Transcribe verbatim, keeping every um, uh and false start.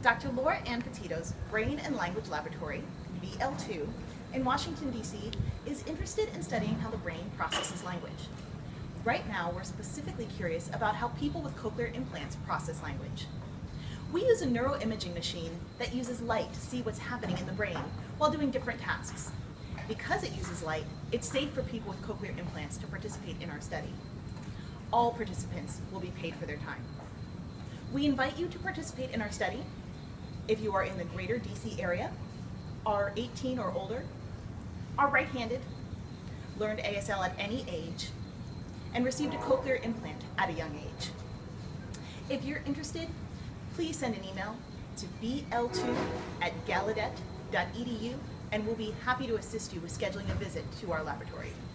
Doctor Laura Ann Petito's Brain and Language Laboratory, B L two, in Washington, D C is interested in studying how the brain processes language. Right now, we're specifically curious about how people with cochlear implants process language. We use a neuroimaging machine that uses light to see what's happening in the brain while doing different tasks. Because it uses light, it's safe for people with cochlear implants to participate in our study. All participants will be paid for their time. We invite you to participate in our study if you are in the greater D C area, are eighteen or older, are right-handed, learned A S L at any age, and received a cochlear implant at a young age. If you're interested, please send an email to b l two at gallaudet dot e d u and we'll be happy to assist you with scheduling a visit to our laboratory.